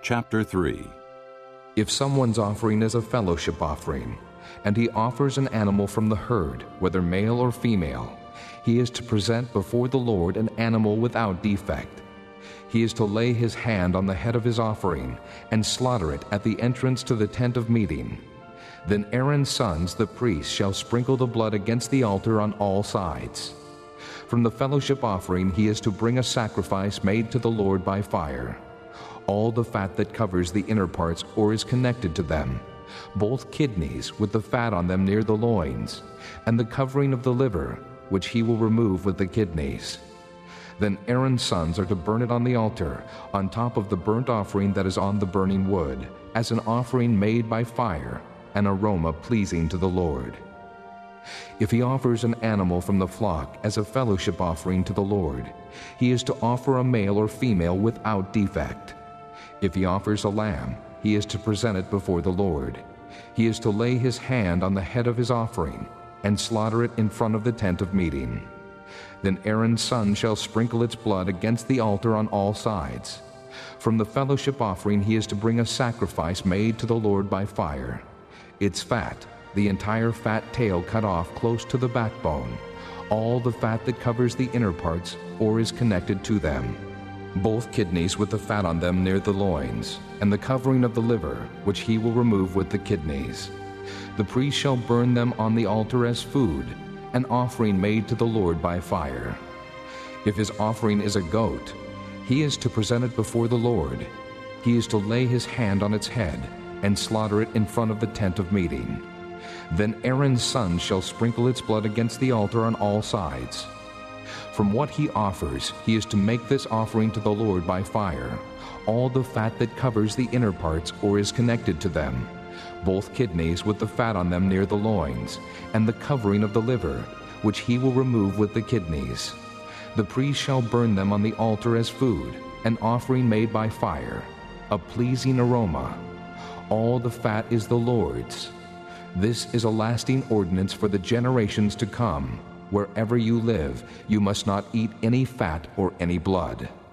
Chapter 3. If someone's offering is a fellowship offering, and he offers an animal from the herd, whether male or female, he is to present before the Lord an animal without defect. He is to lay his hand on the head of his offering and slaughter it at the entrance to the tent of meeting. Then Aaron's sons, the priests, shall sprinkle the blood against the altar on all sides. From the fellowship offering he is to bring a sacrifice made to the Lord by fire. All the fat that covers the inner parts or is connected to them, both kidneys with the fat on them near the loins, and the covering of the liver, which he will remove with the kidneys. Then Aaron's sons are to burn it on the altar, on top of the burnt offering that is on the burning wood, as an offering made by fire, an aroma pleasing to the Lord. If he offers an animal from the flock as a fellowship offering to the Lord, he is to offer a male or female without defect. If he offers a lamb, he is to present it before the Lord. He is to lay his hand on the head of his offering and slaughter it in front of the tent of meeting. Then Aaron's son shall sprinkle its blood against the altar on all sides. From the fellowship offering he is to bring a sacrifice made to the Lord by fire. Its fat, the entire fat tail cut off close to the backbone, all the fat that covers the inner parts or is connected to them, both kidneys with the fat on them near the loins, and the covering of the liver, which he will remove with the kidneys. The priest shall burn them on the altar as food, an offering made to the Lord by fire. If his offering is a goat, he is to present it before the Lord. He is to lay his hand on its head and slaughter it in front of the tent of meeting. Then Aaron's sons shall sprinkle its blood against the altar on all sides. From what he offers, he is to make this offering to the Lord by fire, all the fat that covers the inner parts or is connected to them, both kidneys with the fat on them near the loins, and the covering of the liver, which he will remove with the kidneys. The priest shall burn them on the altar as food, an offering made by fire, a pleasing aroma. All the fat is the Lord's. This is a lasting ordinance for the generations to come. Wherever you live, you must not eat any fat or any blood.